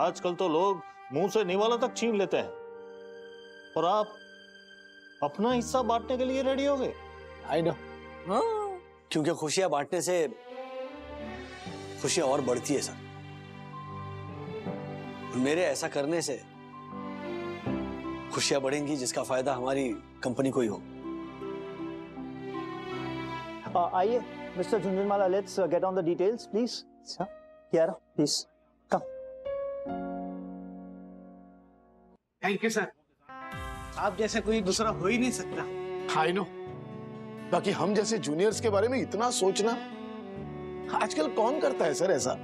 आजकल तो लोग मुंह से निवाला तक छीन लेते हैं, और आप अपना हिस्सा बांटने के लिए रेडी हो गए। I know. हाँ, क्योंकि खुशियां बांटने से खुशियां और बढ़ती है सर। मेरे ऐसा करने से खुशियां बढ़ेंगी, जिसका फायदा हमारी कंपनी को ही हो। आइए mister Jhunjhunwala, let's get on the details please. Kiara please come. Thank you sir, आप जैसे कोई दूसरा हो ही नहीं सकता। आई नो, बाकी हम जैसे जूनियर्स के बारे में इतना सोचना आजकल कौन करता है सर ऐसा।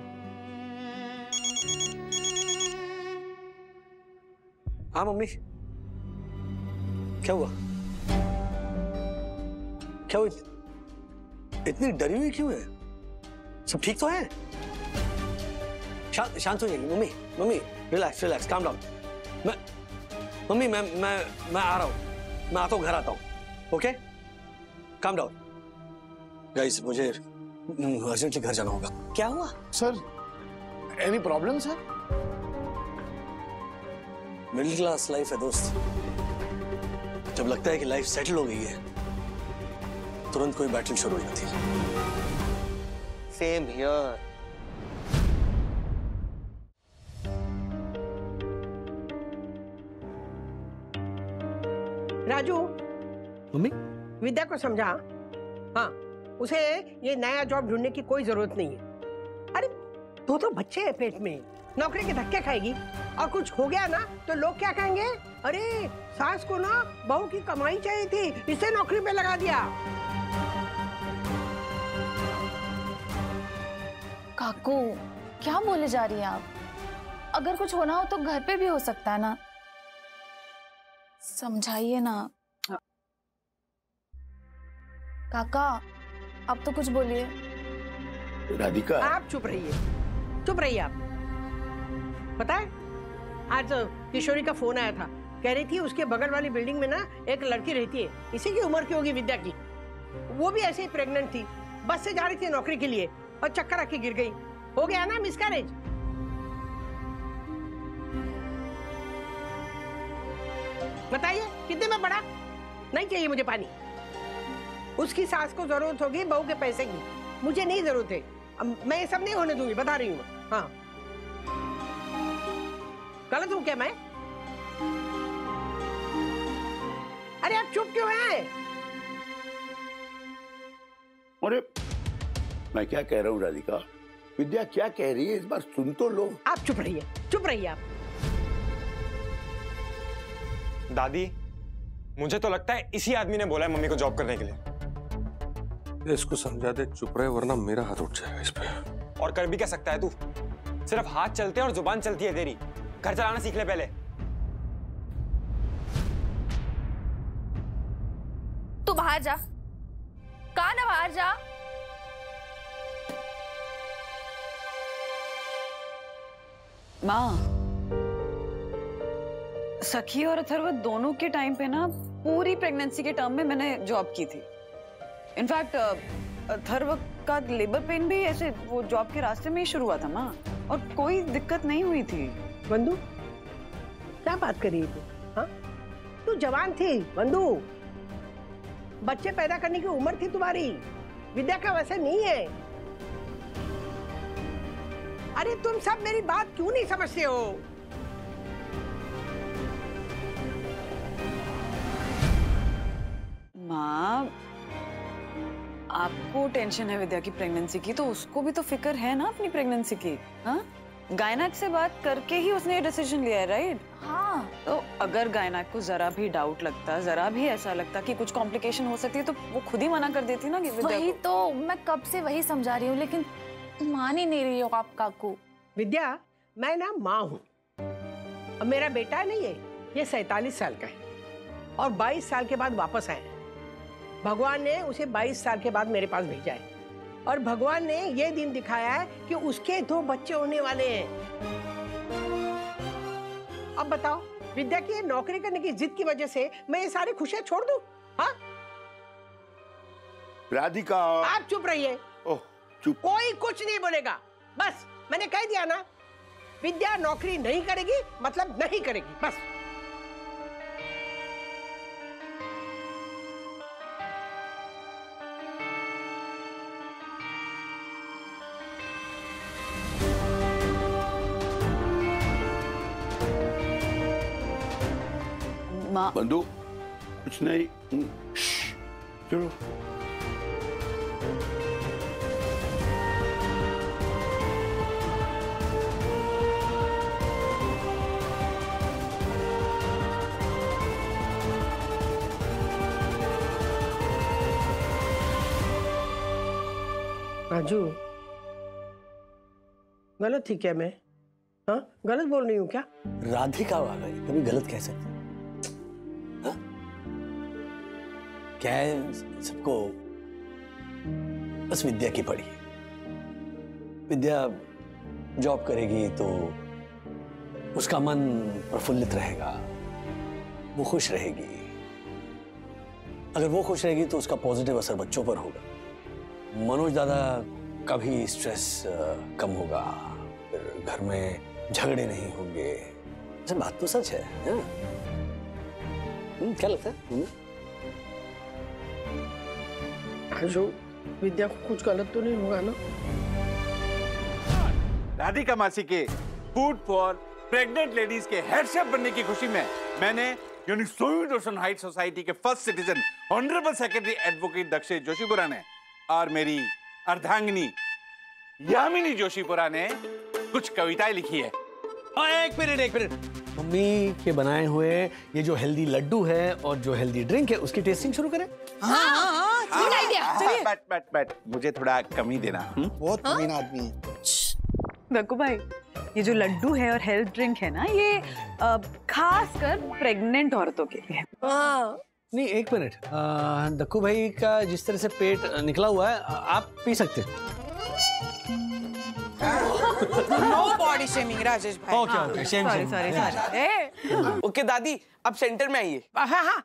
हाँ मम्मी, क्या हुआ? क्या हुआ? इतनी डरी हुई क्यों है? सब ठीक तो है? शांत हो जाएगी mummy. Mummy relax relax, calm down. Mummy मैं आ रहा हूँ, मैं आता हूँ, घर आता हूँ। Okay, calm down. गाइस मुझे अर्जेंटली घर जाना होगा। क्या हुआ sir? Any problem sir? Middle class life है दोस्त। जब लगता है कि लाइफ सेटल हो गई है, तुरंत कोई बैटल शुरू हो जाती है। Same here. Raju, mummy Vidya को समझा। हाँ, उसे ये नया जॉब ढूंढने की कोई जरूरत नहीं है। अरे दो तो बच्चे हैं पेट में, नौकरी के धक्के खाएगी, और कुछ हो गया ना तो लोग क्या कहेंगे? अरे सास को ना बहू की कमाई चाहिए थी, इसे नौकरी पे लगा दिया। काकू क्या बोले जा रही हैं आप? अगर कुछ होना हो तो घर पे भी हो सकता है ना, समझाइए ना। काका आप तो कुछ बोलिए। राधिका आप चुप रहिए, चुप रहिए आप। पता है आज किशोरी का फोन आया था, कह रही थी उसके बगल वाली बिल्डिंग में ना एक लड़की रहती है, इसी की उम्र की होगी, विद्या की। वो भी ऐसे ही प्रेग्नेंट थी, बस से जा रही थी नौकरी के लिए और चक्कर आके गिर गई। हो गया ना मिसकैरेज। बताइए कितने में पड़ा? नहीं चाहिए मुझे पानी। उसकी सास को जरूरत होगी बहू के पैसे की, मुझे नहीं जरूरत है। मैं ये सब नहीं होने दूंगी, बता रही हूँ। हाँ, गलत हूँ क्या मैं? अरे आप चुप क्यों हैं? अरे मैं क्या कह रहा हूँ राधिका, विद्या क्या कह रही है इस बार सुन तो लो। आप चुप रहिए, चुप रहिए आप। दादी मुझे तो लगता है इसी आदमी ने बोला है मम्मी को जॉब करने के लिए। इसको समझा दे चुप रहे, वरना मेरा हाथ उठ जाएगा इस पे। और कर भी क्या सकता है तू? सिर्फ हाथ चलते हैं और जुबान चलती है तेरी। घर चलाना सीख ले पहले। तू बाहर जा, कहा ना बाहर जा। माँ, सखी और अथर्व दोनों के टाइम पे ना पूरी प्रेगनेंसी के टर्म में मैंने जॉब की थी। इनफैक्ट अथर्व का लेबर पेन भी ऐसे वो जॉब के रास्ते में ही शुरू हुआ था माँ, और कोई दिक्कत नहीं हुई थी। बंधु क्या बात कर रही है तू? हाँ, तू जवान थी बंधु, बच्चे पैदा करने की उम्र थी तुम्हारी। विद्या का वैसे नहीं है। अरे तुम सब मेरी बात क्यों नहीं समझते हो? माँ, आपको टेंशन है विद्या की प्रेगनेंसी की, तो उसको भी तो फिक्र है ना अपनी प्रेगनेंसी की। हाँ, गायनाक से बात करके ही उसने ये डिसीजन लिया है, राइट? हाँ, तो अगर गायनाक को जरा भी डाउट लगता, जरा भी ऐसा लगता कि कुछ कॉम्प्लिकेशन हो सकती है, तो वो खुद ही मना कर देती ना कि विद्या वही को। तो मैं कब से वही समझा रही हूँ, लेकिन मान ही नहीं रही हो आप काकू। विद्या, मैं ना माँ हूँ, अब मेरा बेटा नहीं है, ये 47 साल का है और 22 साल के बाद वापस आया है। भगवान ने उसे 22 साल के बाद मेरे पास भेजा है, और भगवान ने ये दिन दिखाया है कि उसके 2 बच्चे होने वाले हैं। अब बताओ, विद्या की नौकरी करने की जिद की वजह से मैं ये सारी खुशियां छोड़ दूं? हाँ, राधिका आप चुप रहिए। ओह चुप। कोई कुछ नहीं बोलेगा, बस मैंने कह दिया ना। विद्या नौकरी नहीं करेगी मतलब नहीं करेगी, बस। बंधु कुछ नहीं, चलो। राजू, गलत थी क्या मैं? हाँ, गलत बोल रही हूँ क्या? राधिका वाला कभी गलत कह सकते? क्या है, सबको बस विद्या की पड़ी। विद्या जॉब करेगी तो उसका मन प्रफुल्लित रहेगा, वो खुश रहेगी। अगर वो खुश रहेगी तो उसका पॉजिटिव असर बच्चों पर होगा। मनोज दादा का भी स्ट्रेस कम होगा, फिर घर में झगड़े नहीं होंगे। ऐसा बात तो सच है, क्या लगता है? जो विद्या को कुछ गलत तो नहीं होगा ना? राधिका मासी के फूड फॉर प्रेग्नेंट लेडीज के हेड शेफ बनने की खुशी में मैंने यानी सोनी रोशन हाइट सोसाइटी के first citizen honourable secretary advocate Dakshin Joshipura ने और मेरी अर्धांगिनी यामिनी जोशीपुरा ने कुछ कविताएं लिखी है। एक मिनट, मम्मी के बनाए हुए ये जो हेल्दी लड्डू है और जो हेल्दी ड्रिंक है उसकी टेस्टिंग शुरू करें? Good idea. बट मुझे थोड़ा कम ही देना। बहुत कमीना आदमी है। दक्कू भाई, ये जो लड्डू है और हेल्थ ड्रिंक है ना, ये खास कर प्रेग्नेंट औरतों के लिए। नहीं, एक मिनट, दक्कू भाई का जिस तरह से पेट निकला हुआ है, आप पी सकते हैं। नो बॉडी शेमिंग राजेश भाई। Okay, sorry. ओके दादी, अब सेंटर में आइए। हाँ।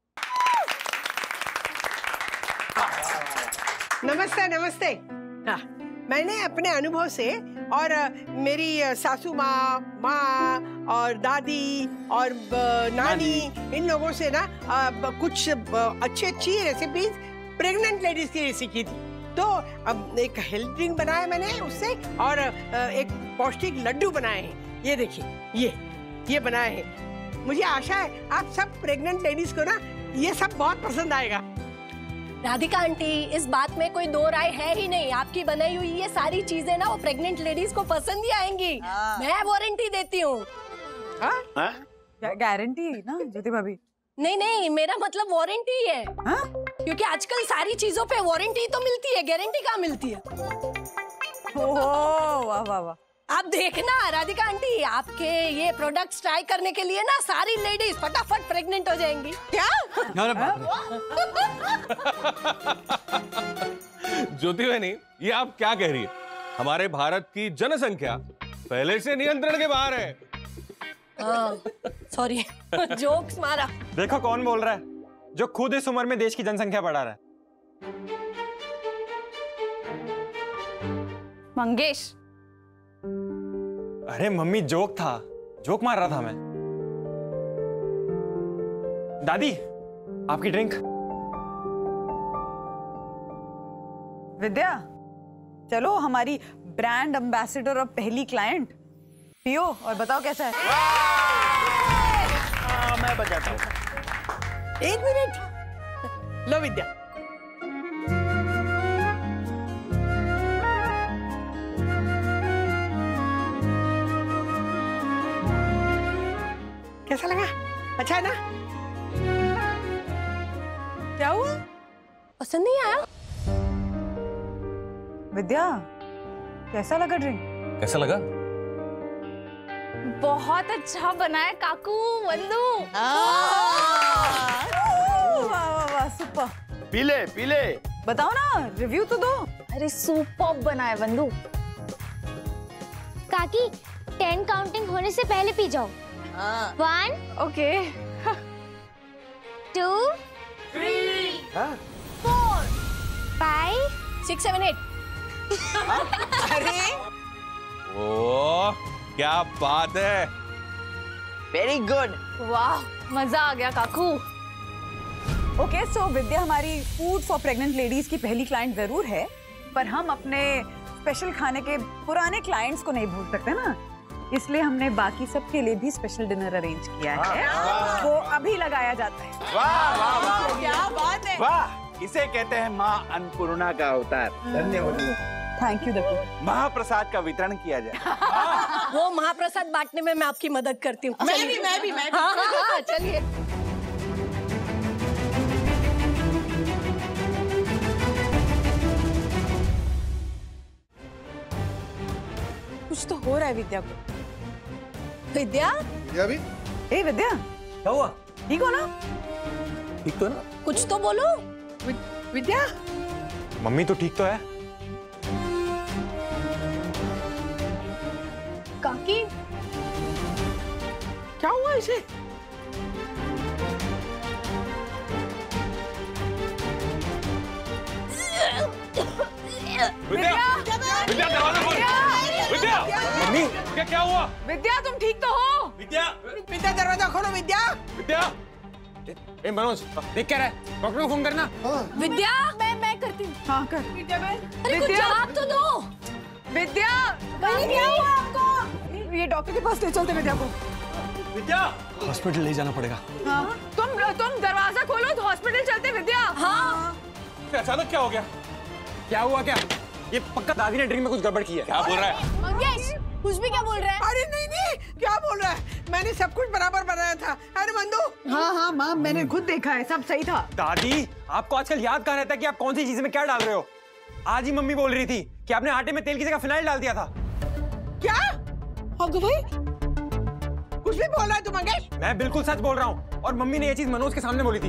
नमस्ते। हाँ, मैंने अपने अनुभव से और मेरी सासू माँ और दादी और नानी, इन लोगों से ना कुछ अच्छी रेसिपीज प्रेग्नेंट लेडीज के लिए सीखी थी। तो अब एक हेल्थ ड्रिंक बनाया मैंने उससे, और एक पौष्टिक लड्डू बनाए हैं। ये देखिए, ये बनाए हैं। मुझे आशा है आप सब प्रेग्नेंट लेडीज को ना ये सब बहुत पसंद आएगा। राधिका आंटी, इस बात में कोई दो राय है ही नहीं। आपकी बनाई हुई ये सारी चीजें ना वो प्रेग्नेंट लेडीज को पसंद ही आएंगी। मैं वारंटी देती हूँ। गारंटी ना ज्योति भाभी? नहीं, मेरा मतलब वारंटी है। क्योंकि आजकल सारी चीजों पे वारंटी तो मिलती है, गारंटी कहाँ मिलती है? ओह वाह। आप देखना राधिका आंटी, आपके ये प्रोडक्ट्स ट्राई करने के लिए ना सारी लेडीज फटाफट प्रेग्नेंट हो जाएंगी। क्या? ज्योति बहनी, ये आप क्या कह रही है? हमारे भारत की जनसंख्या पहले से नियंत्रण के बाहर है। सॉरी, जोक्स मारा। देखो कौन बोल रहा है, जो खुद इस उम्र में देश की जनसंख्या बढ़ा रहा है। मंगेश। अरे मम्मी, जोक मार रहा था मैं। दादी, आपकी ड्रिंक। विद्या, चलो हमारी ब्रांड एम्बेसडर और पहली क्लाइंट पियो और बताओ कैसा है। मैं बजाता हूँ। एक मिनट, लो विद्या। कैसा लगा? अच्छा है ना? क्या हुआ? पसंद नहीं आया? विद्या, कैसा लगा ड्रिंक? कैसा लगा? बहुत अच्छा बना है काकू, वंदू। वाह, सुपर। पी ले। बताओ ना, रिव्यू तो दो। अरे सुपर बना है वंदू। काकी, 10 काउंटिंग होने से पहले पी जाओ। 1 ओके 2 3 4 5 6 7 8। अरे ओ, क्या बात है। Very good. वाह, मजा आ गया काकू। ओके, सो विद्या हमारी फूड फॉर प्रेग्नेंट लेडीज की पहली क्लाइंट जरूर है, पर हम अपने स्पेशल खाने के पुराने क्लाइंट्स को नहीं भूल सकते ना, इसलिए हमने बाकी सबके लिए भी स्पेशल डिनर अरेंज किया है। वो अभी लगाया जाता है। वाह वाह वाह, क्या बात है। वाह, इसे कहते हैं माँ अन्नपूर्णा का अवतार। धन्यवाद। Thank you Deepu. महाप्रसाद का वितरण किया जाए। वो महाप्रसाद बांटने में मैं आपकी मदद करती हूँ। मैं भी। हाँ, चलिए। कुछ तो हो रहा है विद्या को। विद्या? विद्या भी? ए विद्या, क्या हुआ? ठीक हो ना? ठीक तो ना? कुछ तो बोलो। विद्या? मम्मी तो ठीक तो है। काकी? क्या हुआ इसे? विद्या, विद्या दरवाजा खोल। विद्या, मम्मी क्या हुआ? विद्या तुम ठीक तो हो? विद्या, विद्या दरवाजा खोलो विद्या। विद्या। ए मनोज, देख क्या रहा है? डॉक्टर को फोन करना। विद्या, मैं करती हूँ। हाँ कर। विद्या बहन। अरे कुछ जवाब तो दो। विद्या, क्या हुआ आपको? ये डॉक्टर के पास ले चलते विद्या को। विद्या, हॉस्पिटल ले जाना पड़ेगा। हाँ, तुम दरवाजा खोलो तो हॉस्पिटल चलते विद्या। हाँ। अचानक क्या हो गया? क्या हुआ क्या? ये पक्का दादी ने ड्रिंक में कुछ गड़बड़ की है। क्या बोल रहा है? मंगेश, कुछ भी क्या बोल रहा है? अरे नहीं, क्या बोल रहा है? मैंने सब कुछ बराबर बनाया था। अरे मंदू। हाँ माँ, मैंने खुद देखा है, सब सही था। दादी, आपको आजकल याद कहाँ रहता है कि आप कौन सी चीज में क्या डाल रहे हो? आज ही मम्मी बोल रही थी कि आपने आटे में तेल की जगह फिनाइल डाल दिया था। क्या? होगा भाई? कुछ भी बोल रहा है तू मंगेश? मैं बिल्कुल सच बोल रहा हूँ, और मम्मी ने ये चीज मनोज के सामने बोली थी।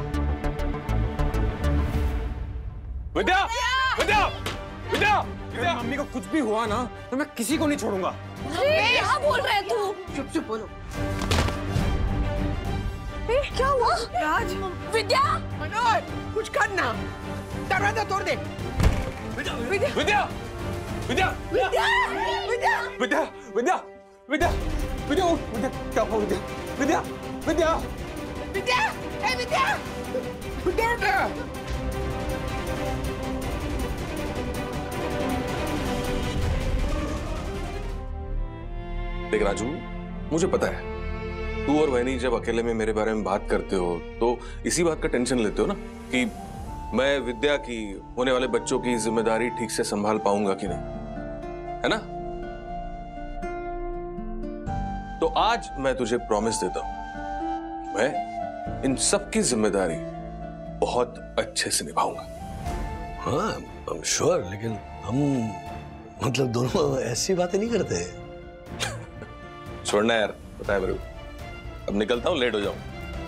विद्या, विद्या, विद्या, अगर मम्मी को कुछ भी हुआ ना तो मैं किसी को नहीं छोड़ूंगा। क्या बोल रहा है तू? चुप बोलो। क्या हुआ? राज, विद्या, मनोज, कुछ करना। दरवाजा तोड़ दे। विद्या, विद्या, विद्या, विद्या, विद्या, विद्या, विद्या, विद्या, विद्या, विद्या, क्या हुआ विद्या? विद्या, विद्या, विद्या, ए विद्या, विद्या। देख राजू, मुझे पता है तू और वैनी जब अकेले में मेरे बारे में बात करते हो तो इसी बात का टेंशन लेते हो ना कि मैं विद्या की होने वाले बच्चों की जिम्मेदारी ठीक से संभाल पाऊंगा कि नहीं, है ना? तो आज मैं तुझे प्रॉमिस देता हूं, मैं इन सब की जिम्मेदारी बहुत अच्छे से निभाऊंगा। हाँ, I'm sure, लेकिन हम मतलब दोनों ऐसी बातें नहीं करते। छोड़ना यार, पता है मेरे को। अब निकलता हूं, लेट हो जाऊं।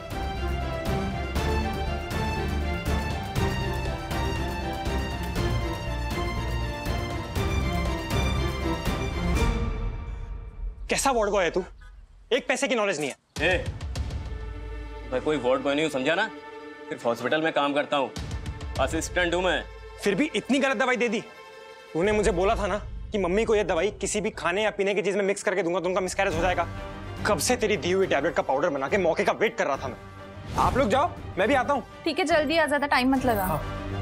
कैसा वार्ड बॉय है तू? एक पैसे की नॉलेज नहीं है। ए, मैं कोई वार्ड बॉय नहीं हूं, समझा ना? सिर्फ हॉस्पिटल में काम करता हूं, असिस्टेंट हूं मैं। फिर भी इतनी गलत दवाई दे दी। तूने मुझे बोला था ना कि मम्मी को ये दवाई किसी भी खाने या पीने की चीज में मिक्स करके दूंगा तो उनका मिसकैरेज हो जाएगा। कब से तेरी दी हुई टैबलेट का पाउडर बना के मौके का वेट कर रहा था मैं। आप लोग जाओ, मैं भी आता हूँ। ठीक है, जल्दी आ, ज्यादा टाइम मत लगा। हाँ।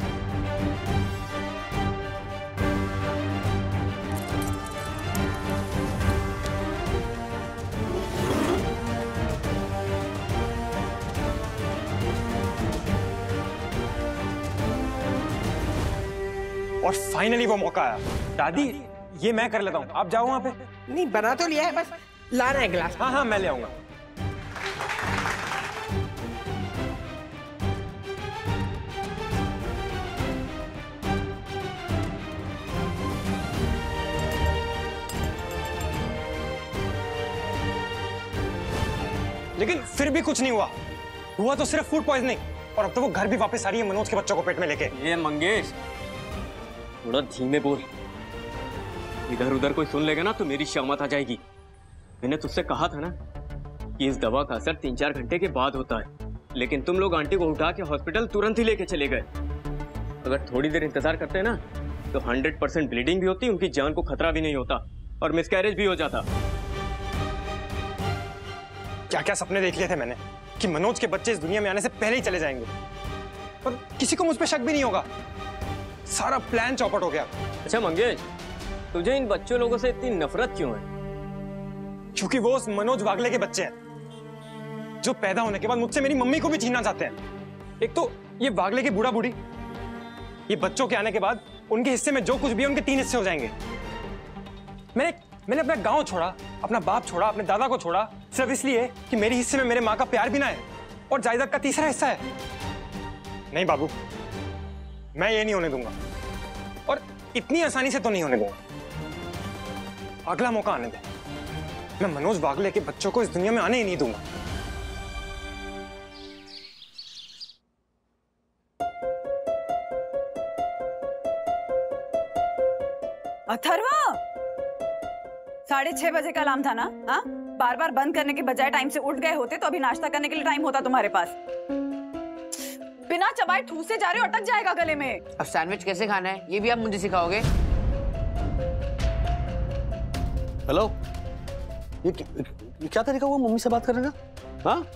और फाइनली वो मौका आया। दादी, ये मैं कर लेता हूँ, आप जाओ वहां पे। नहीं, बना तो लिया है, बस लाना है गिलास। हाँ हाँ, मैं ले आऊंगा। लेकिन फिर भी कुछ नहीं हुआ तो सिर्फ फूड पॉइजनिंग, और अब तो वो घर भी वापस आ रही है मनोज के बच्चों को पेट में लेके। ये मंगेश, थोड़ा धीमे बोल, इधर उधर कोई सुन लेगा ना तो मेरी शामत आ जाएगी। मैंने तुझसे कहा था ना कि इस दवा का असर 3-4 घंटे के बाद होता है, लेकिन तुम लोग आंटी को उठा के हॉस्पिटल तुरंत ही लेके चले गए। अगर थोड़ी देर इंतजार करते ना तो 100% ब्लीडिंग भी होती, उनकी जान को खतरा भी नहीं होता और मिसकैरेज भी हो जाता। क्या क्या सपने देख लिए थे मैंने कि मनोज के बच्चे इस दुनिया में आने से पहले ही चले जाएंगे, और किसी को मुझ पे शक भी नहीं होगा। सारा प्लान चौपट हो गया। अच्छा मंगेश, तुझे इन बच्चों लोगों से इतनी नफरत क्यों है? क्योंकि वो उस मनोज वागले के बच्चे हैं जो पैदा होने के बाद मुझसे मेरी मम्मी को भी छीनना चाहते हैं। एक तो ये वागले की बूढ़ा बूढ़ी, ये बच्चों के आने के बाद उनके हिस्से में जो कुछ भी है उनके 3 हिस्से हो जाएंगे। मैंने अपना गांव छोड़ा, अपना बाप छोड़ा, अपने दादा को छोड़ा, सिर्फ इसलिए कि मेरे हिस्से में मेरे माँ का प्यार भी ना है और जायदाद का 3रा हिस्सा है। नहीं बाबू, मैं ये नहीं होने दूंगा, और इतनी आसानी से तो नहीं होने दूंगा। अगला मौका आने दे, मैं मनोज वागले के बच्चों को इस दुनिया में आने ही नहीं दूंगा। अथर्वा, 6:30 बजे का अलार्म था ना? हाँ, बार बार बंद करने के बजाय टाइम से उठ गए होते तो अभी नाश्ता करने के लिए टाइम होता तुम्हारे पास। बिना चबाए ठूसे जा रहे हो, अटक जाएगा गले में। अब सैंडविच कैसे खाना है ये भी आप मुझे सिखाओगे? हेलो, ये क्या तरीका हुआ मम्मी से बात करने का? हाँ,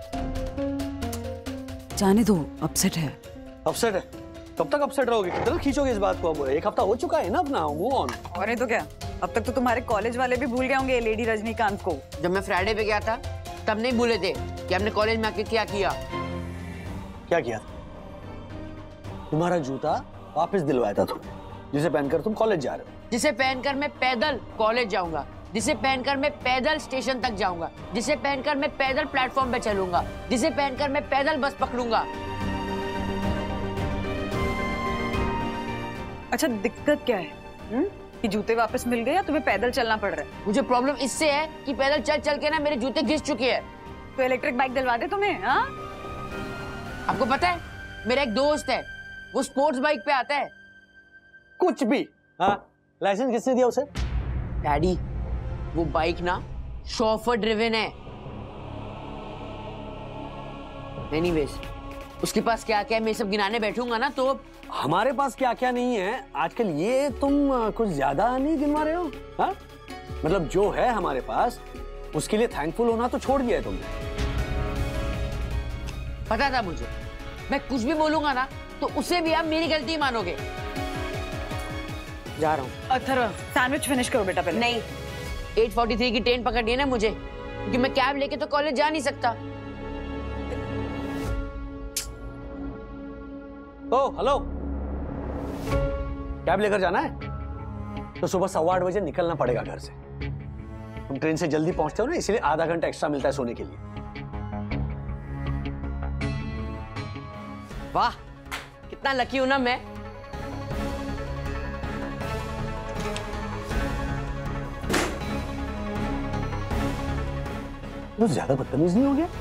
जाने दो, अपसेट है। अपसेट है? कब तक अपसेट रहोगे? कितना खींचोगे इस बात को? अब 1 हफ्ता हो चुका है ना अपना, मूव ऑन। और नहीं तो क्या, अब तक तो तुम्हारे कॉलेज वाले भी भूल गए होंगे लेडी रजनीकांत को। जब मैं फ्राइडे पे गया था तब नहीं भूले थे कि हमने कॉलेज में आके क्या किया? क्या किया? तुम्हारा जूता वापस दिलवाया था तुमने, जिसे पहनकर तुम कॉलेज जा रहे हो। जिसे पहनकर मैं पैदल कॉलेज जाऊंगा, जिसे पहनकर मैं पैदल स्टेशन तक जाऊंगा, जिसे पहनकर मैं पैदल प्लेटफॉर्म पे चलूंगा, जिसे पहनकर मैं पैदल बस पकड़ूंगा। अच्छा, दिक्कत क्या है? कि जूते वापस मिल गए या तुम्हें पैदल चलना पड़ रहा है? मुझे प्रॉब्लम इससे है कि पैदल चल चल के ना मेरे जूते घिस चुके हैं। तो इलेक्ट्रिक बाइक दिलवा दे तुम्हें। हाँ, आपको पता है मेरा एक दोस्त है, वो स्पोर्ट्स बाइक पे आता है। कुछ भी? हाँ, लाइसेंस किसने दिया उसे? डैडी, वो बाइक ना शॉफर ड्रिवन है। एनीवेज, उसके पास क्या क्या है मैं सब गिनाने बैठूंगा ना तो। हमारे पास क्या क्या नहीं है आजकल, ये तुम कुछ ज्यादा नहीं गिनवा रहे हो? हाँ, मतलब जो है हमारे पास उसके लिए थैंकफुल होना तो छोड़ दिया है तुमने। पता था मुझे, मैं कुछ भी बोलूंगा ना तो उसे भी आप मेरी गलती मानोगे। जा रहा हूँ। अथर्व, सैंडविच फिनिश करो बेटा पहले। नहीं, 8:43 की ट्रेन पकड़नी है ना मुझे, क्योंकि मैं कैब लेके तो कॉलेज जा नहीं सकता। ओ हेलो, कैब लेकर जाना है तो सुबह 8:15 बजे निकलना पड़ेगा घर से। तुम ट्रेन से जल्दी पहुंचते हो ना, इसलिए आधा घंटा एक्स्ट्रा मिलता है सोने के लिए। वाह, कितना लकी हूं ना मैं। तो ज्यादा बदतमीज नहीं हो गया?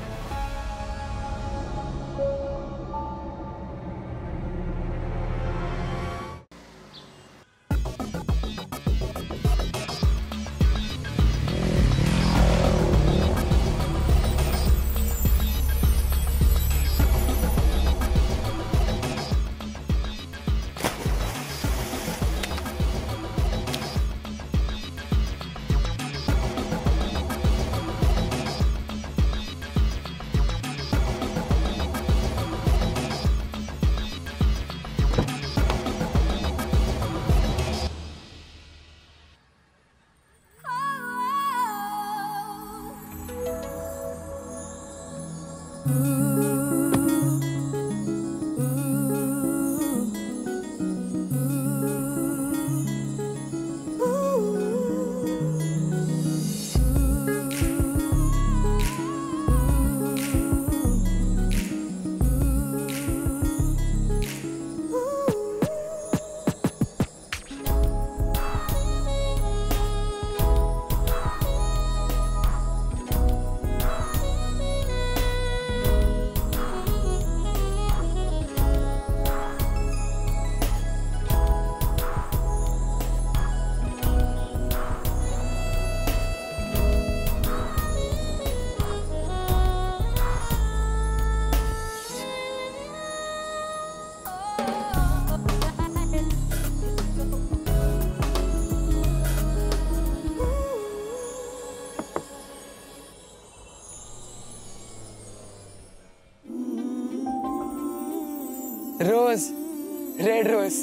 Rose, red rose.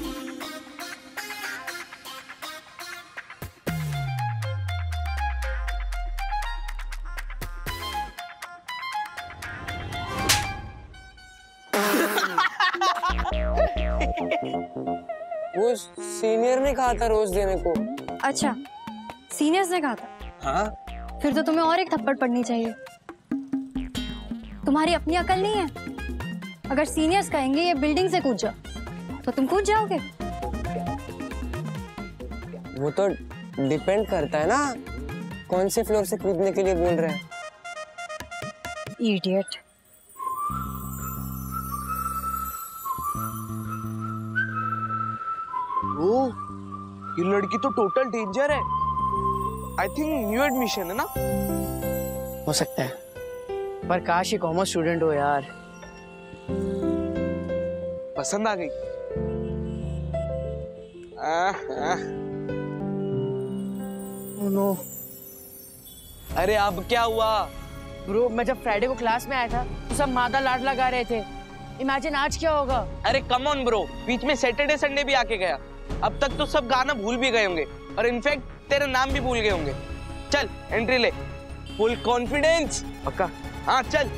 वो सीनियर ने कहा था रोज देने को। अच्छा, सीनियर्स ने कहा था? हाँ। फिर तो तुम्हें और एक थप्पड़ पड़नी चाहिए। तुम्हारी अपनी अकल नहीं है? अगर सीनियर्स कहेंगे ये बिल्डिंग से कूद जाओ तो तुम कूद जाओगे? वो तो डिपेंड करता है ना कौन से फ्लोर से कूदने के लिए बोल रहे हैं। इडियट। ओह, ये लड़की तो टोटल डेंजर है। आई थिंक न्यू एडमिशन है ना? हो सकता है, पर काश ये कॉमर्स स्टूडेंट हो यार। पसंद आ गई? Oh no. अरे अब क्या हुआ? ब्रो, मैं जब फ्राइडे को क्लास में आया था तो सब मादा लाड लगा रहे थे। इमेजिन आज क्या होगा। अरे कम ऑन ब्रो, बीच में सैटरडे संडे भी आके गया। अब तक तो सब गाना भूल भी गए होंगे और इनफैक्ट तेरा नाम भी भूल गए होंगे। चल एंट्री ले, फुल कॉन्फिडेंस। पक्का? हाँ चल।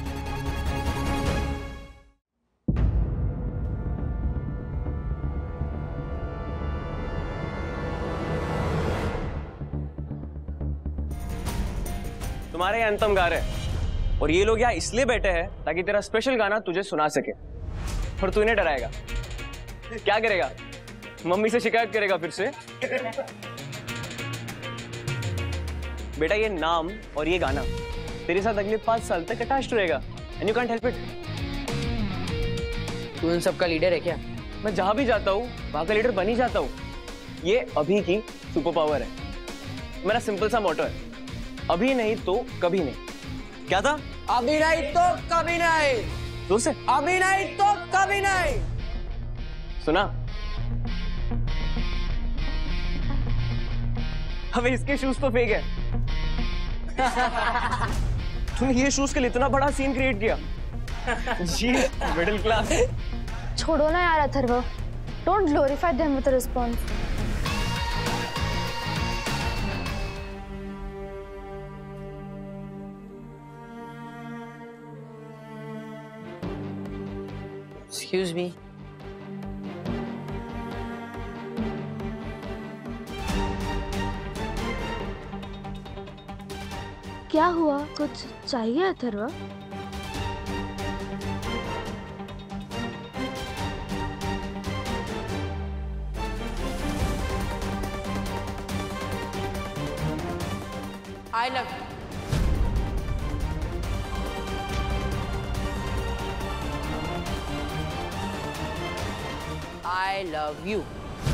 तुम्हारे एंथम गा रहे हैं और ये लोग यहाँ इसलिए बैठे हैं ताकि तेरा स्पेशल गाना तुझे सुना सके। और तू इन्हें डराएगा। क्या करेगा? मम्मी से शिकायत करेगा फिर से? बेटा, ये नाम और ये गाना तेरे साथ अगले 5 साल तक अटैच्ड रहेगा and you can't help it. तू इन सबका लीडर है क्या? मैं जहां भी जाता हूँ वहां का लीडर बन ही जाता हूँ। ये अभी की सुपर पावर है। मेरा सिंपल सा मोटो है, अभी नहीं तो कभी नहीं। क्या था? अभी नहीं तो कभी नहीं। जोर से। अभी नहीं तो कभी नहीं। सुना? हमें इसके शूज तो फेक है। तूने ये शूज के लिए इतना बड़ा सीन क्रिएट किया। जी, मिडिल क्लास। छोड़ो ना यार Atharva, don't glorify them with response. Excuse me. क्या हुआ, कुछ चाहिए Atharva? I love you. I love you.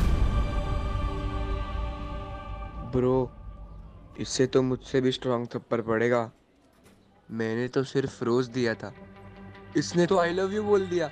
Bro, इससे तो मुझसे भी स्ट्रॉन्ग थप्पड़ पड़ेगा। मैंने तो सिर्फ रोज दिया था, इसने तो आई लव यू बोल दिया।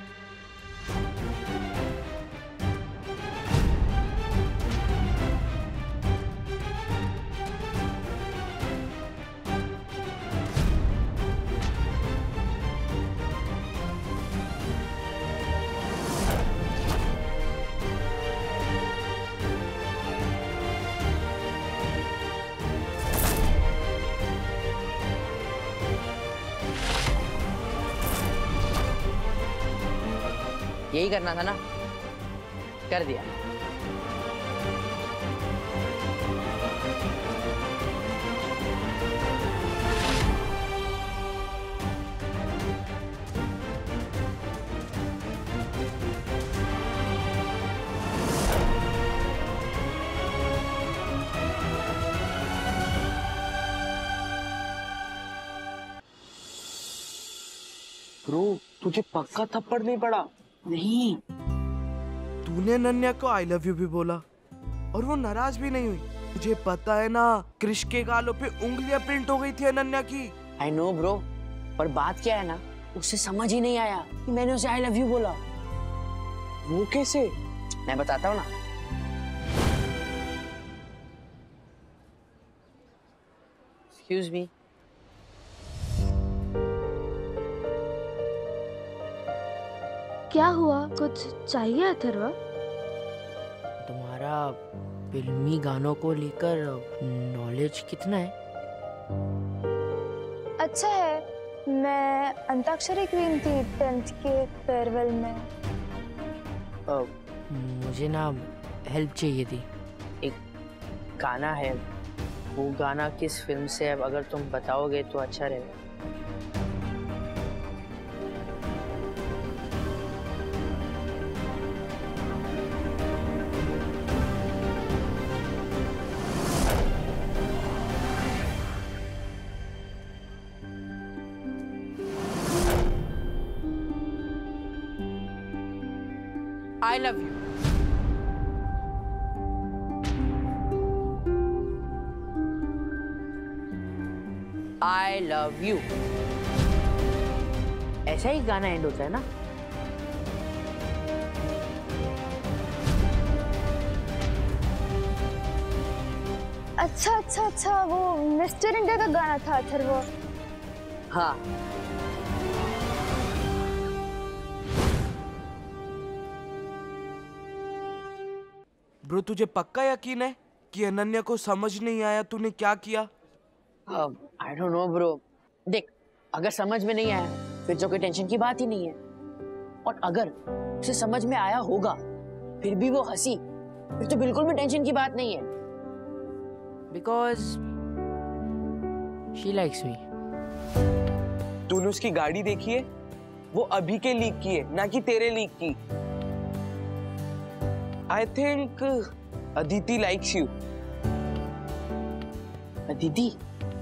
यही करना था ना, कर दिया। ब्रो, तुझे पक्का थप्पड़ नहीं पड़ा? नहीं। तूने नन्या को आई लव यू भी बोला और वो नाराज भी नहीं हुई। तुझे पता है ना, क्रिश के गालों पे उंगलियां प्रिंट हो गई थी अनन्या की। आई नो ब्रो, पर बात क्या है ना, उसे समझ ही नहीं आया कि मैंने उसे आई लव यू बोला। वो कैसे? मैं बताता हूँ ना। Excuse me. क्या हुआ? कुछ चाहिए अथर्व? तुम्हारा फिल्मी गानों को लेकर नॉलेज कितना है? अच्छा है, मैं अंताक्षरी क्वीन थी 10th के फेयरवेल में। मुझे ना हेल्प चाहिए थी। एक गाना है, वो गाना किस फिल्म से है, अगर तुम बताओगे तो अच्छा रहेगा। I love you. I love you. ऐसा ही गाना एंड होता है ना? अच्छा अच्छा अच्छा, वो मिस्टर इंडिया का गाना था अथर्व। हाँ। ब्रो, तुझे पक्का यकीन है कि अनन्या को समझ नहीं आया तूने क्या किया? I don't know bro. देख, अगर समझ में नहीं आया फिर तो कोई टेंशन की बात ही नहीं है, और अगर उसे समझ में आया होगा फिर भी वो हंसी, फिर तो बिल्कुल भी टेंशन की बात नहीं है। Because she likes me. तूने उसकी गाड़ी देखी है? वो अभी के लीक की है, ना कि तेरे लीक की। I think Aditi likes you. Aditi?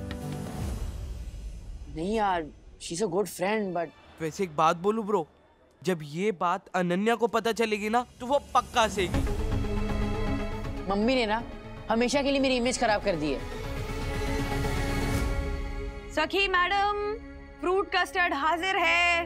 नहीं यार, she's a good friend, but वैसे एक बात बोलूं ब्रो, जब ये बात अनन्या को पता चलेगी ना तो वो पक्का सेगी। मम्मी ने ना हमेशा के लिए मेरी इमेज खराब कर दी है। सखी मैडम, फ्रूट कस्टर्ड हाजिर है।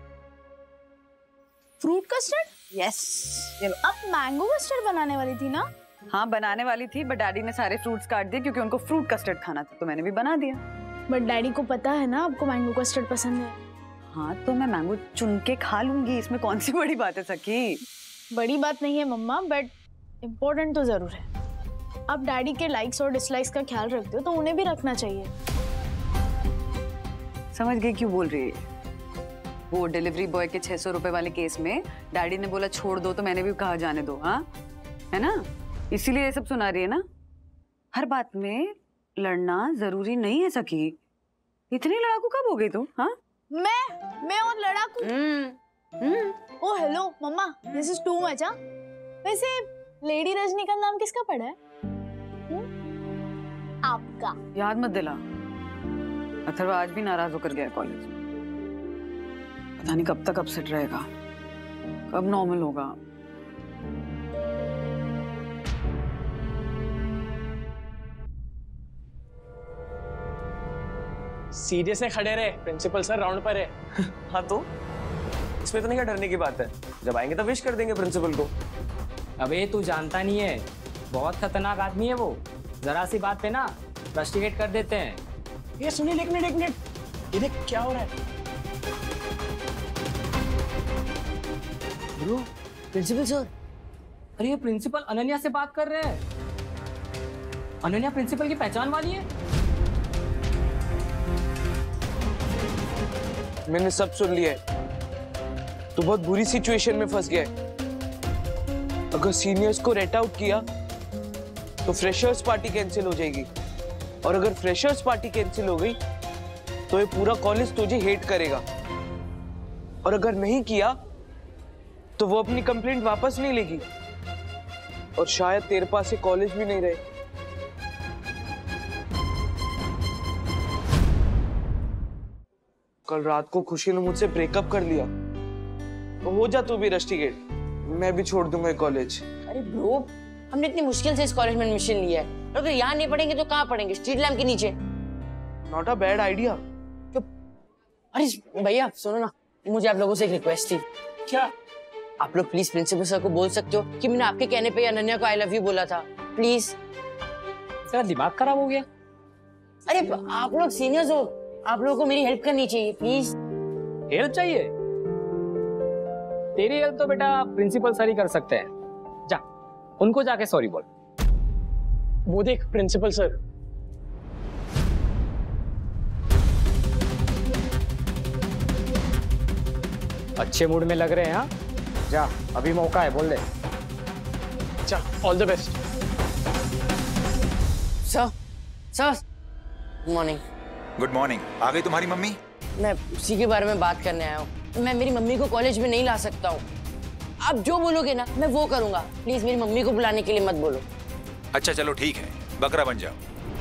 Fruit custard? यस। अब मैंगो कस्टर्ड बनाने वाली थी ना? हाँ बनाने वाली थी, बट डैडी ने सारे फ्रूट्स काट दिए क्योंकि उनको फ्रूट कस्टर्ड खाना था, तो मैंने भी बना दिया। बट डैडी को पता है ना आपको मैंगो कस्टर्ड पसंद है। हाँ तो मैं मैंगो चुन के खा लूंगी, इसमें कौन सी बड़ी बात है सखी। बड़ी बात नहीं है मम्मा, बट इम्पोर्टेंट तो जरूर है। आप डैडी के लाइक्स और डिसलाइक्स का ख्याल रखते हो तो उन्हें भी रखना चाहिए। समझ गई क्यों बोल रही है। वो डिलीवरी बॉय के 600 रुपए वाले केस में डैडी ने बोला छोड़ दो, तो मैंने भी कहा जाने दो, हाँ है ना, इसीलिए ये सब सुना रही है ना। हर बात में लड़ना जरूरी नहीं है सखी। इतनी लड़ाकू कब हो गई तू? हाँ मैं और लड़ाकू? Oh hello mamma, this is too much. वैसे लेडी रजनी का नाम किसका पड़ा है? आपका। याद मत दिला। अथर्व आज भी नाराज होकर गया कॉलेज। पता नहीं कब तक अपसेट रहेगा, कब नॉर्मल होगा। सीधे से खड़े रहे, प्रिंसिपल सर राउंड पर है। हाँ तो इसमें तो नहीं क्या डरने की बात है, जब आएंगे तो विश कर देंगे प्रिंसिपल को। अबे तू जानता नहीं है, बहुत खतरनाक आदमी है वो। जरा सी बात पे ना रस्टिकेट कर देते हैं। ये सुनील, एक मिनट, ये देख क्या हो रहा है। Bro, principal sir. अरे ये प्रिंसिपल अनन्या से बात कर रहे हैं। अनन्या प्रिंसिपल की पहचान वाली है। मैंने सब सुन लिया है। तो बहुत बुरी सिचुएशन में फंस गया है। अगर सीनियर्स को रेट आउट किया तो फ्रेशर्स पार्टी कैंसिल हो जाएगी, और अगर फ्रेशर्स पार्टी कैंसिल हो गई तो ये पूरा कॉलेज तुझे हेट करेगा, और अगर नहीं किया तो वो अपनी कंप्लेंट वापस नहीं लेगी, और शायद तेरे पास ये कॉलेज भी नहीं रहे। कल रात को खुशी ने मुझसे ब्रेकअप कर लिया, तो हो जा तू भी रस्टिकेट, मैं भी छोड़ दूंगा कॉलेज। अरे ब्रो, हमने इतनी मुश्किल से इस कॉलेज में एडमिशन लिया है, और अगर यहाँ नहीं पढ़ेंगे तो कहाँ पढ़ेंगे? स्ट्रीट लैम्प के नीचे। Not a bad idea. अरे भैया सुनो ना, मुझे आप लोगों से एक रिक्वेस्ट थी। क्या? आप लोग प्लीज प्रिंसिपल सर को बोल सकते हो कि मैंने आपके कहने पे अनन्या को आई लव यू बोला था, प्लीज। तेरा दिमाग खराब हो गया? अरे आप लोग सीनियर्स हो, आप लोगों को मेरी हेल्प करनी चाहिए, प्लीज। हेल्प चाहिए? तेरी हेल्प तो बेटा प्रिंसिपल सर ही कर सकते हैं। जा उनको जाके सॉरी बोल। वो देख प्रिंसिपल सर। अच्छे मूड में लग रहे हैं। हाँ जा, अभी मौका है, बोल दे। जा, all the best. Sir good morning. Good morning. आ गई तुम्हारी मम्मी? मैं उसी के बारे में बात करने आया हूँ। मैं मेरी मम्मी को कॉलेज में नहीं ला सकता हूँ। आप जो बोलोगे ना मैं वो करूँगा। प्लीज मेरी मम्मी को बुलाने के लिए मत बोलो। अच्छा चलो ठीक है, बकरा बन जाओ।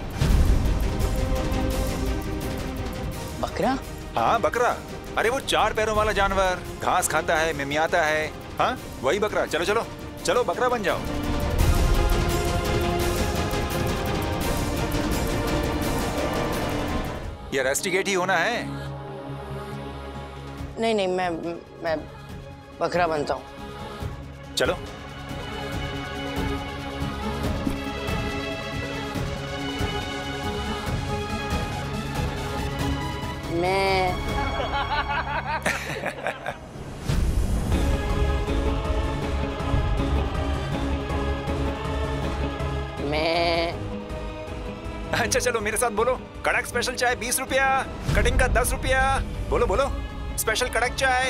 बकरा? हाँ बकरा। अरे वो 4 पैरों वाला जानवर, घास खाता है, मिमियाता है। हाँ वही बकरा। चलो चलो चलो बकरा बन जाओ। ये रेस्टिगेट ही होना है। नहीं मैं बकरा बनता हूँ। चलो। मैं अच्छा चलो मेरे साथ बोलो। कड़क स्पेशल चाय 20 रुपया, कटिंग का 10 रुपया। बोलो बोलो, स्पेशल कड़क चाय।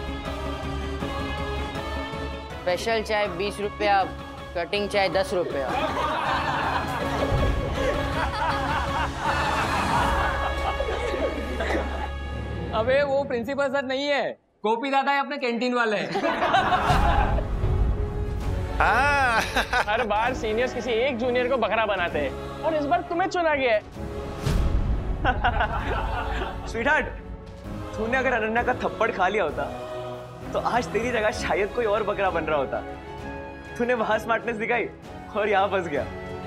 स्पेशल चाय 20 रुपया, कटिंग चाय 10 रुपया। अबे वो प्रिंसिपल सर नहीं है, गोपी दादा है अपने कैंटीन वाले। हर बार सीनियर्स किसी एक जूनियर को बकरा बनाते हैं और इस बार तुम्हें चुना गया है। स्वीटहार्ट, तूने अगर अनन्या का थप्पड़ खा लिया होता तो आज तेरी जगह शायद कोई और बकरा बन रहा होता। तूने वहां स्मार्टनेस दिखाई और यहाँ फंस गया।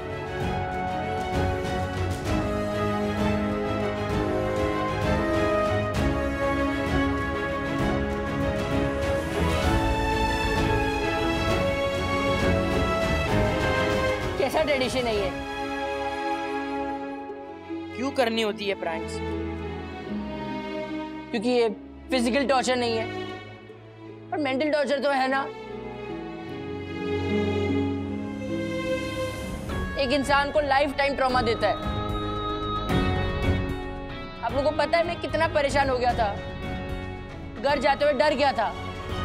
कैसा ट्रेडिशन है ये? क्यों करनी होती है प्रैंक्स? क्योंकि ये फिजिकल टॉर्चर नहीं है पर मेंटल टॉर्चर तो है ना। एक इंसान को लाइफ टाइम ट्रॉमा देता है। आप लोगों को पता है मैं कितना परेशान हो गया था, घर जाते हुए डर गया था।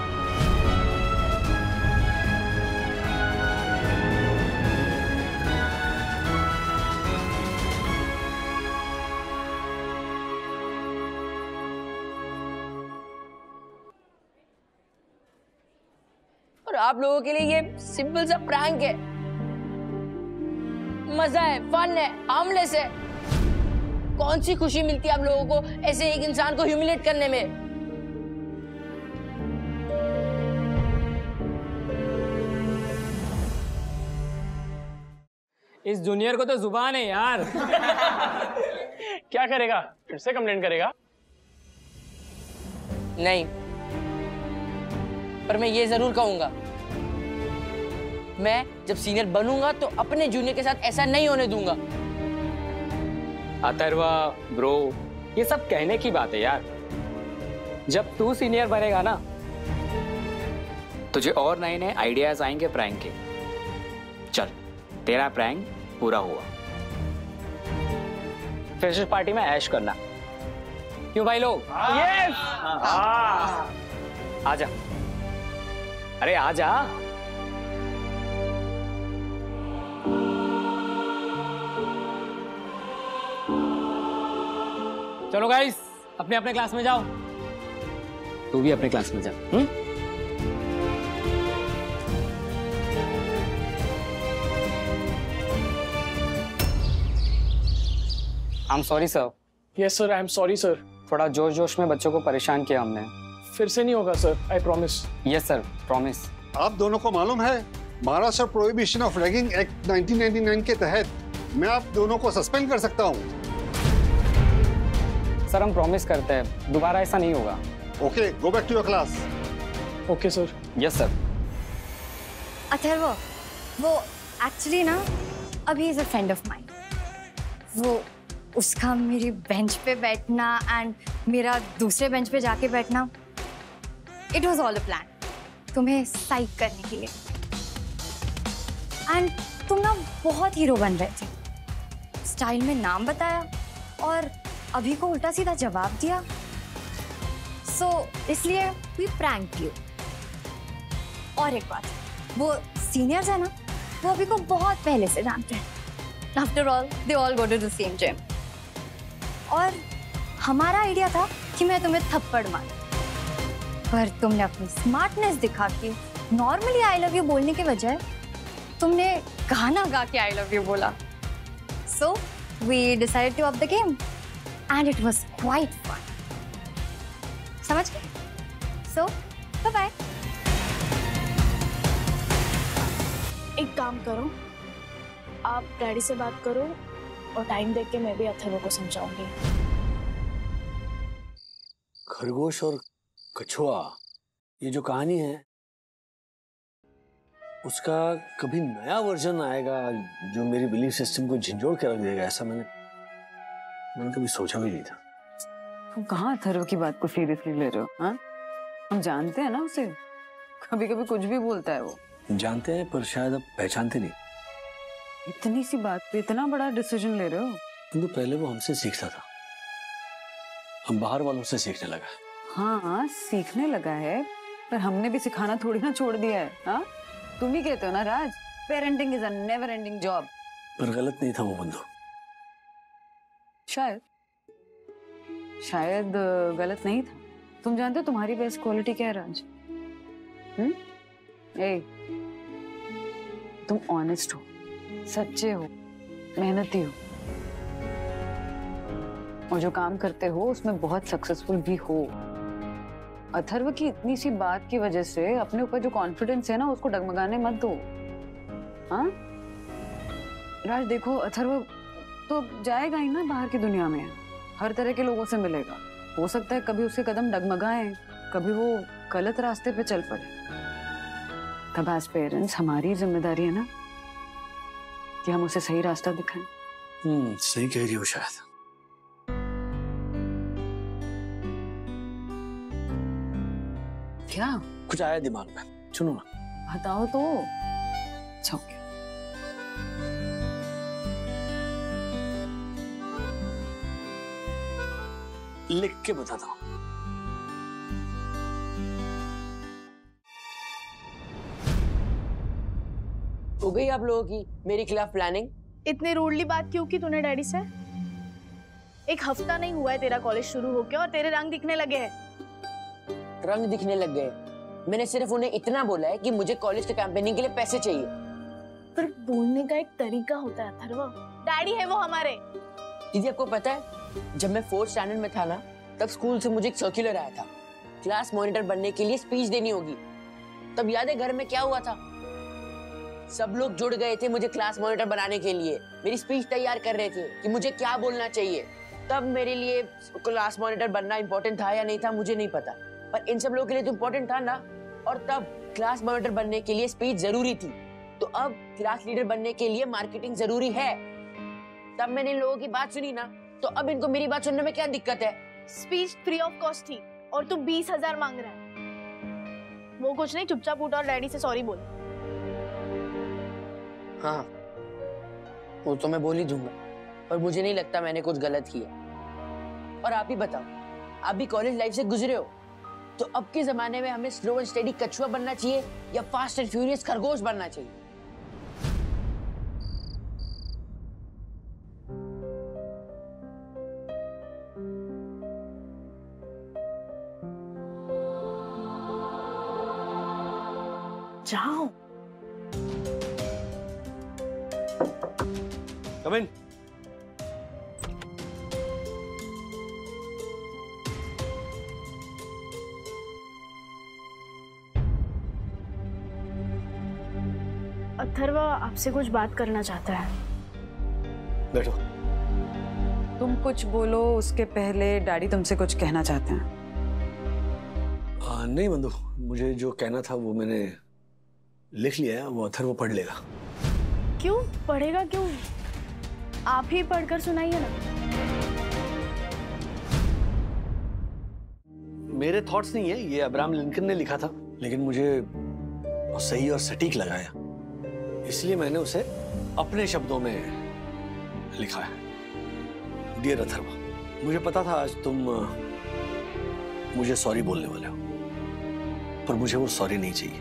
और आप लोगों के लिए ये सिंपल सा प्रैंक है, मजा है, फन है, हार्मलेस है। कौन सी खुशी मिलती है आप लोगों को ऐसे एक इंसान को ह्यूमिलेट करने में? इस जूनियर को तो जुबान है यार। क्या करेगा? फिर से कंप्लेंट करेगा? नहीं, पर मैं ये जरूर कहूंगा, मैं जब सीनियर बनूंगा तो अपने जूनियर के साथ ऐसा नहीं होने दूंगा। अथर्वा ब्रो, ये सब कहने की बात है यार। जब तू सीनियर बनेगा ना, तुझे और नए नए आइडियाज आएंगे प्रैंक के। चल, तेरा प्रैंक पूरा हुआ। फ्रेशर्स पार्टी में ऐश करना, क्यों भाई लोग? यस। आजा, अरे आजा। चलो गाइस, अपने अपने क्लास में जाओ। तू भी अपने क्लास में जा। I am sorry sir. Yes sir, I am sorry sir. थोड़ा जोश जोश में बच्चों को परेशान किया हमने। फिर से नहीं होगा sir, I promise. Yes sir, promise. आप दोनों को मालूम है Maharashtra prohibition of ragging act 1999 के तहत मैं आप दोनों को सस्पेंड कर सकता हूँ। सर हम प्रॉमिस करते हैं दोबारा ऐसा नहीं होगा। Okay, go back to your class. Okay sir. Yes sir. Atharva, वो एक्चुअली ना Abhi is a friend of mine. वो उसका मेरी बेंच पे बैठना एंड मेरा दूसरे बेंच पे जाके बैठना, it was all a plan. तुम्हें साइक करने के लिए। एंड तुम ना बहुत हीरो बन रहे थे, स्टाइल में नाम बताया और अभी को उल्टा सीधा जवाब दिया। सो इसलिए वी प्रैंक यू। और एक बात, वो सीनियर्स है ना, वो अभी को बहुत पहले से जानते हैं। After all they all go to the same gym. और हमारा आइडिया था कि मैं तुम्हें थप्पड़ मारूं, पर तुमने अपनी स्मार्टनेस दिखा के नॉर्मली आई लव यू बोलने के बजाय तुमने गाना गा के आई लव यू बोला। So we decided to up the game and it was quite fun. समझ गए? So bye bye. एक काम करो, आप डैडी से बात करो और टाइम देख के मैं भी अथर्व को समझाऊंगी। खरगोश और कछुआ, ये जो कहानी है उसका कभी नया वर्जन आएगा जो मेरी बिलीफ सिस्टम को झिंझोड़ के रख देगा, ऐसा मैंने कभी सोचा भी नहीं था। तुम कहाँ अथर्व की बात को सीरियसली ले रहे हो? हाँ, हम जानते हैं ना उसे, कभी कभी कुछ भी बोलता है वो। जानते हैं पर शायद अब पहचानते नहीं। इतनी सी बात पे इतना बड़ा डिसीजन ले रहे हो? किंतु पहले वो हमसे सीखता था, हम बाहर वालों से सीखने लगा। हाँ, सीखने लगा है, पर हमने भी सिखाना थोड़ी ना छोड़ दिया है। हाँ, तुम ही कहते हो ना Raj, parenting is a never ending job. पर गलत नहीं था वो बंदू। शायद गलत नहीं था। तुम जानते हो तुम्हारी बेस्ट क्वालिटी क्या है राज? तुम ऑनेस्ट हो, सच्चे हो, मेहनती हो और जो काम करते हो उसमें बहुत सक्सेसफुल भी हो। अथर्व की इतनी सी बात की वजह से अपने ऊपर जो कॉन्फिडेंस है ना उसको डगमगाने मत दो। हाँ राज, देखो अथर्व तो जाएगा ही ना बाहर की दुनिया में, हर तरह के लोगों से मिलेगा। हो सकता है कभी उसके कदम डगमगाएं, कभी वो गलत रास्ते पे चल पड़े। तब एज पेरेंट्स हमारी जिम्मेदारी है ना कि हम उसे सही रास्ता दिखाएं। सही कह रही हो शायद। क्या कुछ आया दिमाग में, सुनो ना। बताओ तो। अच्छा ओके। लिख के बताता हूँ। हो गई आप लोगों की मेरे खिलाफ प्लानिंग? इतनी रूडली बात क्यों की तूने डैडी से? एक हफ्ता नहीं हुआ है तेरा कॉलेज शुरू होके और तेरे रंग दिखने लगे हैं। रंग दिखने लग गए? मैंने सिर्फ उन्हें इतना बोला है कि मुझे कॉलेज के कैंपेनिंग के लिए पैसे चाहिए। पर बोलने का एक तरीका होता है अथर्व, डैडी है वो हमारे। दीदी आपको पता है, जब मैं 4th स्टैंडर्ड में था ना, तब स्कूल से मुझे एक सर्कुलर आया था, क्लास मॉनिटर बनने के लिए स्पीच देनी होगी। तब याद है घर में क्या हुआ था? सब लोग जुड़ गए थे मुझे क्लास मॉनिटर बनाने के लिए, मेरी स्पीच तैयार कर रहे थे कि मुझे क्या बोलना चाहिए। तब मेरे लिए क्लास मॉनिटर बनना इंपॉर्टेंट था या नहीं था मुझे नहीं पता, पर इन सब लोगों के लिए तो इंपॉर्टेंट था ना। और तब क्लास मॉनिटर बनने के लिए स्पीच जरूरी थी, तो अब क्लास लीडर बनने के लिए मार्केटिंग जरूरी है। तब मैंने इन लोगों की बात सुनी ना, तो अब इनको मेरी बात सुनने में क्या दिक्कत है? स्पीच फ्री ऑफ कॉस्ट थी और तू 20,000 मांग रहा है। वो कुछ नहीं, चुपचाप उठ और डैडी से सॉरी बोल। हाँ, वो तो मैं बोल ही दूंगा, पर मुझे नहीं लगता मैंने कुछ गलत किया। और आप ही बताओ, आप भी कॉलेज लाइफ से गुजरे हो, तो अब के जमाने में हमें स्लो एंड स्टेडी कछुआ बनना चाहिए या फास्ट एंड फ्यूरियस खरगोश बनना चाहिए? जाओ। Come in. अथर्व आपसे कुछ बात करना चाहता है। बैठो। तुम कुछ बोलो उसके पहले डैडी तुमसे कुछ कहना चाहते हैं। नहीं बंधु, मुझे जो कहना था वो मैंने लिख लिया है, वो अथर्व पढ़ लेगा। क्यों पढ़ेगा? क्यों? आप ही पढ़कर सुनाइए ना। मेरे थॉट्स नहीं है, ये अब्राहम लिंकन ने लिखा था, लेकिन मुझे सही और सटीक लगाया, इसलिए मैंने उसे अपने शब्दों में लिखा है। डियर अथर्वा, मुझे पता था आज तुम मुझे सॉरी बोलने वाले हो, पर मुझे वो सॉरी नहीं चाहिए।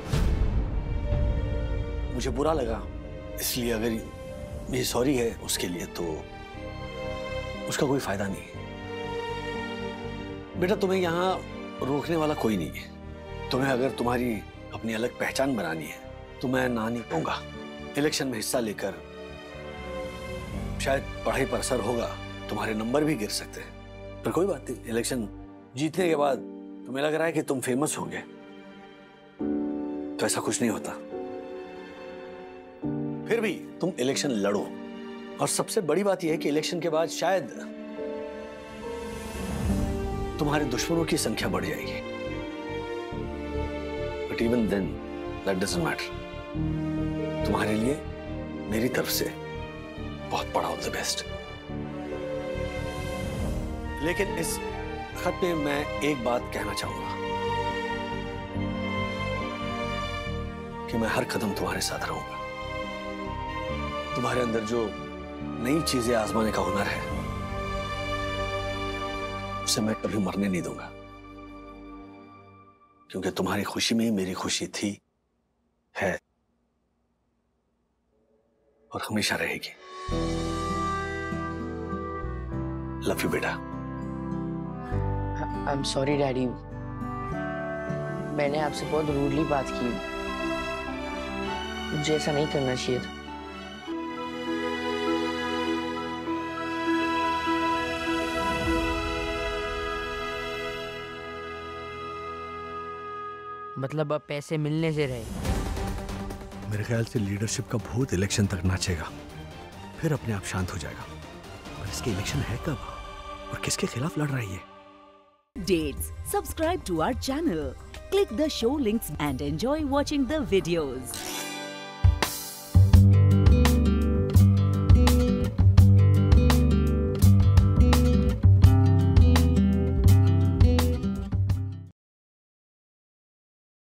मुझे बुरा लगा, इसलिए अगर ये सॉरी है उसके लिए तो उसका कोई फायदा नहीं है। बेटा, तुम्हें यहाँ रोकने वाला कोई नहीं है। तुम्हें अगर तुम्हारी अपनी अलग पहचान बनानी है तो मैं ना नहीं कहूंगा। इलेक्शन में हिस्सा लेकर शायद पढ़ाई पर असर होगा, तुम्हारे नंबर भी गिर सकते हैं, पर कोई बात नहीं। इलेक्शन जीतने के बाद तुम्हें लग रहा है कि तुम फेमस होंगे, तो ऐसा कुछ नहीं होता। फिर भी तुम इलेक्शन लड़ो, और सबसे बड़ी बात यह है कि इलेक्शन के बाद शायद तुम्हारे दुश्मनों की संख्या बढ़ जाएगी, but even then that doesn't matter. तुम्हारे लिए मेरी तरफ से बहुत बड़ा ऑल द बेस्ट। लेकिन इस खत में मैं एक बात कहना चाहूंगा कि मैं हर कदम तुम्हारे साथ रहूंगा। तुम्हारे अंदर जो नई चीजें आजमाने का हुनर है, उसे मैं कभी मरने नहीं दूंगा, क्योंकि तुम्हारी खुशी में मेरी खुशी थी, है और हमेशा रहेगी। लव यू बेटा। आई एम सॉरी डैडी, मैंने आपसे बहुत रूडली बात की, मुझे ऐसा नहीं करना चाहिए था। मतलब अब पैसे मिलने से रहे। मेरे ख्याल से लीडरशिप का भूत इलेक्शन तक नाचेगा, फिर अपने आप शांत हो जाएगा। पर इसके इलेक्शन है कब और किसके खिलाफ लड़ रही है? Dates. Subscribe to our channel. Click the show links and enjoy watching the videos.